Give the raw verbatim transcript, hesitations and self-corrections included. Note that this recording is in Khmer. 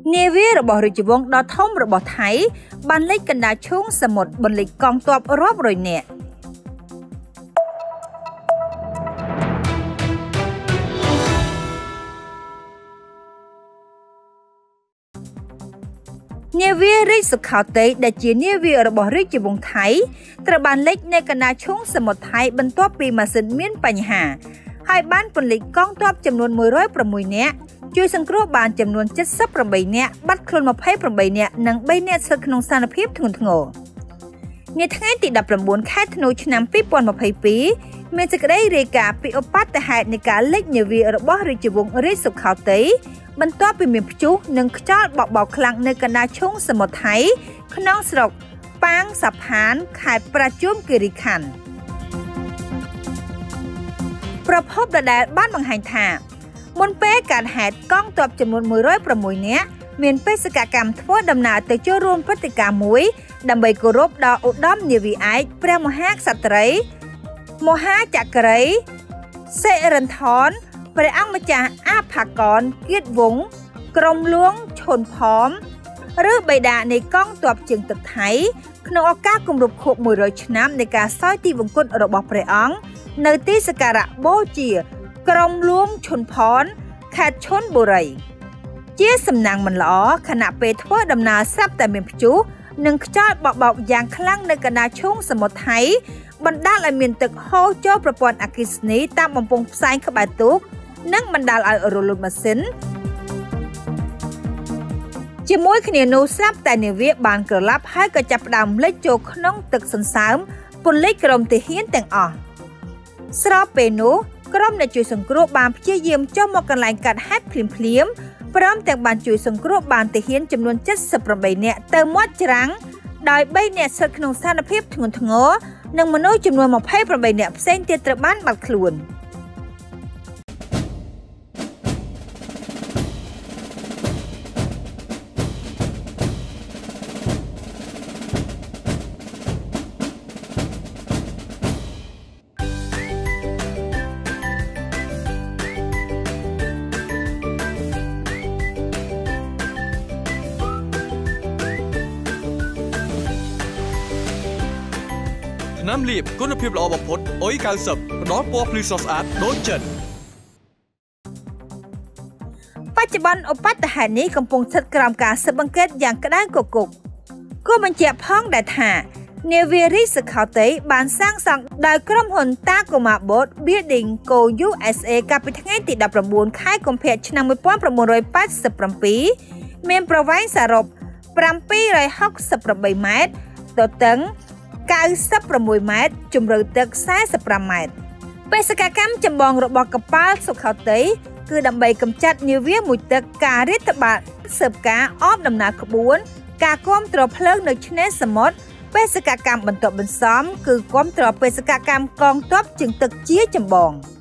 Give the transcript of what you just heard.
នាវារបស់រាជវង្សដ៏ធំរបស់ថៃបានលេចកណ្ដាលឈូងសមុទ្របន្លិចកងទ័ពរាប់រយនាក់នាវារាជសុខោតីដែលជានាវារបស់រាជវង្សថៃត្រូវបានលេចនៅកណ្ដាលឈូងសមុទ្រថៃបន្ទាប់ពីម៉ាស៊ីនមានបញ្ហាហើយបានពន្លិចកងទ័ពចំនួនមួយរយប្រាំមួយនាក់ជួយសង្គ្រោះបានចំនួនเจ็ดสิบแปดនាក់បាត់ខ្លួនยี่สิบแปดនាក់និងបីនាក់ស្ថិតក្នុងស្ថានភាពធ្ងន់ធ្ងរនាថ្ងៃទីដប់ប្រាំបួនខែធ្នូឆ្នាំពីរពាន់ម្ភៃពីរមានសេចក្តីរាយការណ៍ពីឧបទ្ទហេតុនៃការលេចនាវារបស់រាជវង្សរាជសុខោតីបន្ទាប់ពីមានព្យុះនិងខ្យល់បក់បោកខ្លាំងនៅកណ្ដាលឈូងសមុទ្រថៃក្នុងស្រុកប៉ាងសាផានខេត្តប្រជុំគិរីខណ្ឌប្រភពដដែលបានបង្ហាញថាមុនពេលកើតហេតុកងទ័ពចំនួនមួយរយប្រាំមួយនាក់មានបេសកកម្មធ្វើដំណើរទៅចូលរួមព្រឹត្តិការណ៍មួយដើម្បីគោរពដល់ឧត្តមនាវីឯកព្រះមហាក្សត្រីមហាចក្រីសិរិន្ធនព្រះអង្គម្ចាស់អាផាកនគៀតវង្សក្រុមលួងឈុនផមឬបិតានៃកងទ័ពជើងទឹកថៃក្នុងឱកាសគម្រប់ខួបមួយរយឆ្នាំនៃការសោយទីវង្គតរបស់ព្រះអង្គនៅទីសក្ការៈបូជាក្រុមលួងឈុនផនខេត្តឈុនបុរីជាសំណាងមិនល្អខណៈពេលធ្វើដំណើរស្រាប់តែមានព្យុះនិងខ្យល់បក់បោកយ៉ាងខ្លាំងនៅកណ្ដាលឈូងសមុទ្រថៃបណ្ដាលឲ្យមានទឹកហូរចូលប្រព័ន្ធអគ្គិសនីតាមបំពង់ផ្សែងក្បែរទូកនិងបណ្ដាលឲ្យរលត់ម៉ាស៊ីនជាមួយគ្នានោះស្រាប់តែនាវាបានក្រឡាប់ហើយក៏ចាប់ផ្ដើមលិចចូលក្នុងទឹកសន្សើមពន្លិចក្រុមទាហានទាំងអស់ស្របពេលនោះក្រុមអ្នកជួយសង្គ្រោះបានព្យាយាមចុះមកកន្លែងកាត់ហេតុភ្លាមភ្លាមព្រមទាំងបានជួយសង្គ្រោះបានទាហានចំនួនเจ็ดสิบแปดនាក់ទៅមាត់ច្រាំងដោយបីនាក់ស្ថិតក្នុងស្ថានភាពធ្ងន់ធ្ងរនិងមនុស្សចំនួនยี่สิบแปดនាក់ផ្សេងទៀតត្រូវបានបាត់ខ្លួនน้ำลีบគុណភាពល្អបំផុតអុយ九十ផ្ដល់ពណ៌ភ្លឺស្រស់ស្អាតដូចចិនបច្ចុប្បន្នឧបទ្ទហេតុនេះកំពុងស្ថិតក្រោមការស៊ើបអង្កេតយ៉ាងក្តៅគគុកគួរបញ្ជាក់ផងដែរថានាវារាជសុខោតីបានសាងសង់ដោយក្រុមហ៊ុន Tacoma Boat Building Co យូ เอส เอ កាលពីថ្ងៃទីដប់ប្រាំបួនខែកុម្ភៈឆ្នាំmột nghìn chín trăm tám mươi bảyមានប្រវែងសរុបเจ็ดร้อยหกสิบแปดម៉ែត្រទទឹងเก้าสิบหกម៉ែត្រជម្រៅទឹកสี่สิบห้าម៉ែត្របេសកកម្មចម្បងរបស់កប៉ាល់សុខោតីគឺដើម្បីកម្ចាត់នាវាមួយទឹកការរាតត្បាតស៊ើបការអបដំណើរក្បួនការគាំទ្រភ្លើងនៅឆ្នេរសមុទ្របេសកកម្មបន្ទាប់បន្សំគឺគាំទ្របេសកកម្មកងទ័ពជើងទឹកជាចម្បង